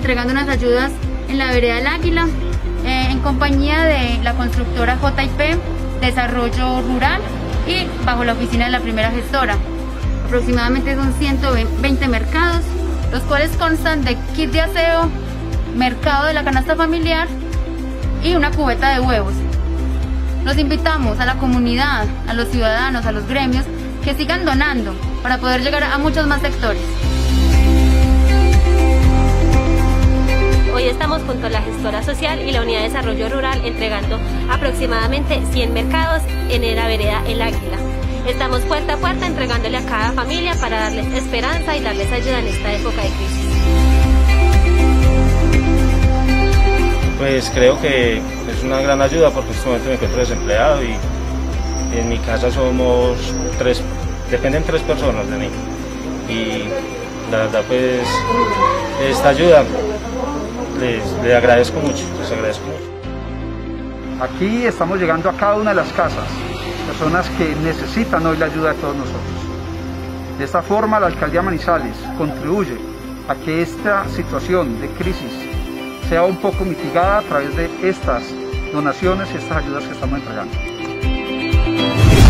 entregando unas ayudas en la vereda del Águila, en compañía de la constructora JP Desarrollo Rural y bajo la oficina de la primera gestora. Aproximadamente son 120 mercados, los cuales constan de kit de aseo, mercado de la canasta familiar y una cubeta de huevos. Los invitamos a la comunidad, a los ciudadanos, a los gremios, que sigan donando para poder llegar a muchos más sectores. Hoy estamos junto a la gestora social y la unidad de desarrollo rural entregando aproximadamente 100 mercados en la vereda El Águila. Estamos puerta a puerta entregándole a cada familia para darles esperanza y darles ayuda en esta época de crisis. Pues creo que es una gran ayuda porque en este momento me encuentro desempleado y en mi casa somos dependen 3 personas de mí. Y la verdad pues esta ayuda les agradezco mucho, les agradezco mucho. Aquí estamos llegando a cada una de las casas, personas que necesitan hoy la ayuda de todos nosotros. De esta forma la Alcaldía Manizales contribuye a que esta situación de crisis sea un poco mitigada a través de estas donaciones y estas ayudas que estamos entregando.